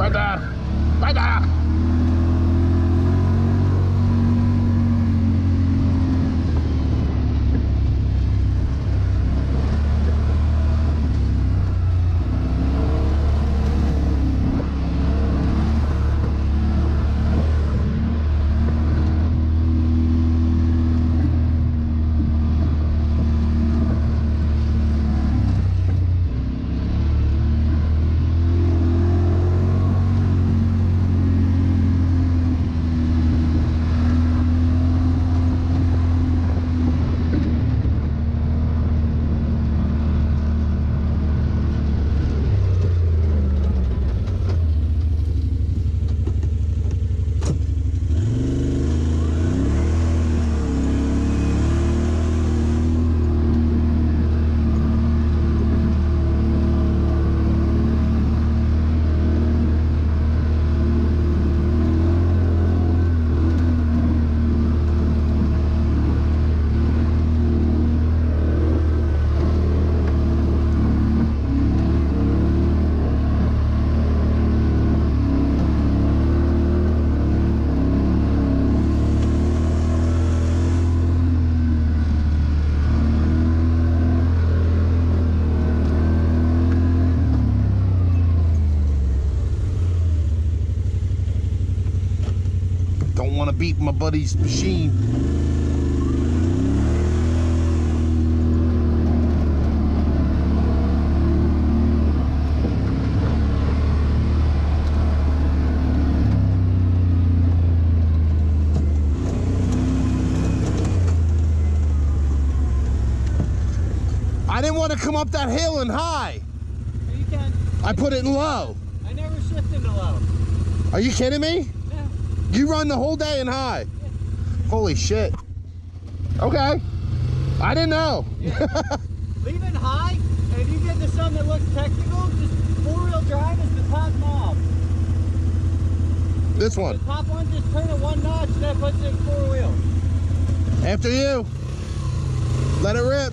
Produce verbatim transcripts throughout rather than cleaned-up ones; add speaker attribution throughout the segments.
Speaker 1: Right there. Right there. Want to beat my buddy's machine. I didn't want to come up that hill and high.
Speaker 2: You can.
Speaker 1: I put it in low.
Speaker 2: I never shift into low.
Speaker 1: Are you kidding me? You run the whole day in high?
Speaker 2: Yeah.
Speaker 1: Holy shit. Okay. I didn't know.
Speaker 2: Yeah. Leave it high, and if you get to something that looks technical, just four-wheel drive is the top knob.
Speaker 1: This one?
Speaker 2: The top one, just turn it one notch, and that puts it in four wheel.
Speaker 1: After you. Let it rip.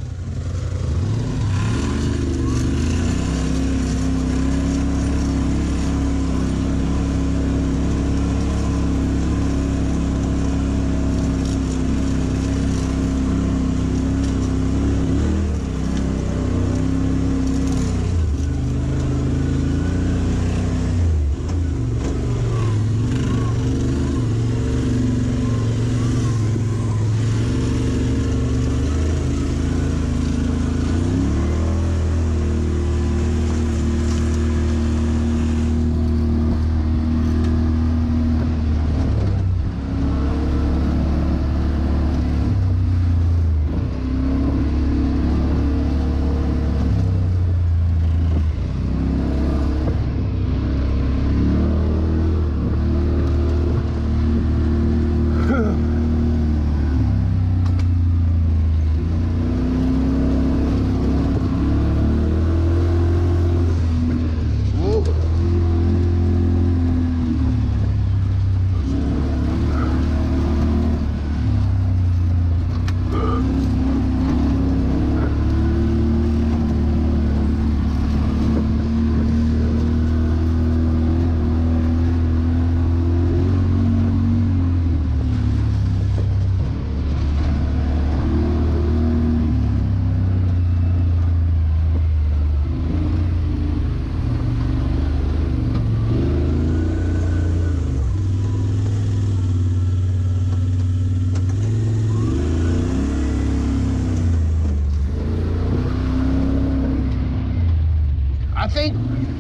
Speaker 1: I think,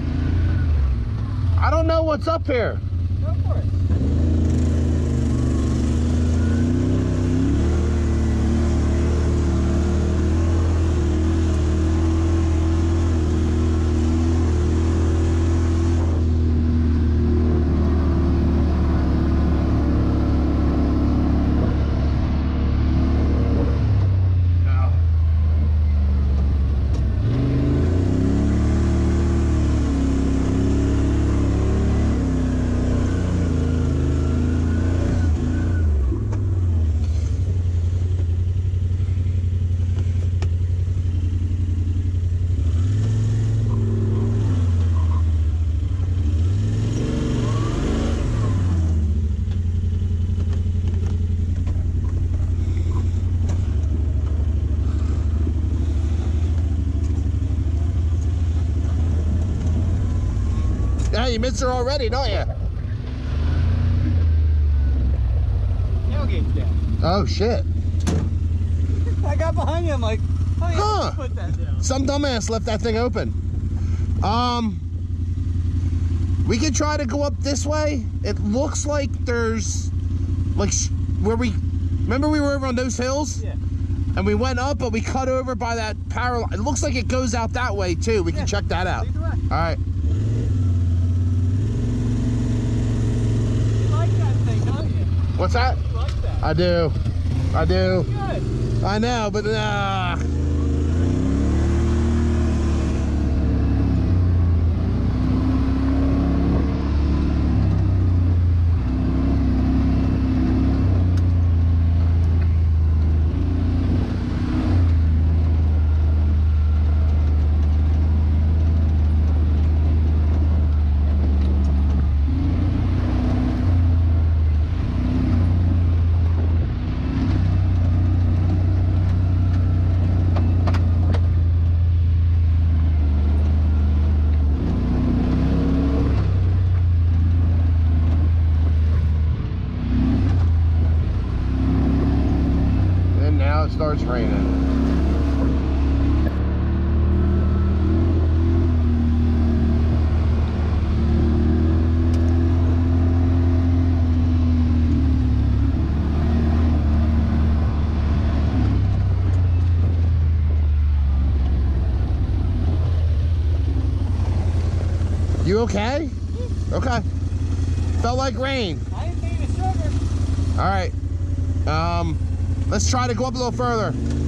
Speaker 1: I don't know what's up here.
Speaker 2: Go for it.
Speaker 1: You missed her already, don't you?
Speaker 2: Tailgate's down.
Speaker 1: Oh, shit.
Speaker 2: I got behind you. I'm like, oh, yeah,
Speaker 1: Huh.
Speaker 2: put that down.
Speaker 1: Some dumbass left that thing open. Um, we could try to go up this way. It looks like there's, like, sh where we, remember we were over on those hills?
Speaker 2: Yeah.
Speaker 1: And we went up, but we cut over by that power line. It looks like it goes out that way, too. We
Speaker 2: Yeah.
Speaker 1: can check that out.
Speaker 2: Lead the way.
Speaker 1: All right.
Speaker 2: You like that thing, don't you?
Speaker 1: What's that?
Speaker 2: You like that.
Speaker 1: I do. I do.
Speaker 2: Good.
Speaker 1: I know, but uh it starts raining. You okay? Okay. Felt like rain.
Speaker 2: I ain't made a sugar.
Speaker 1: All right. Um, let's try to go up a little further.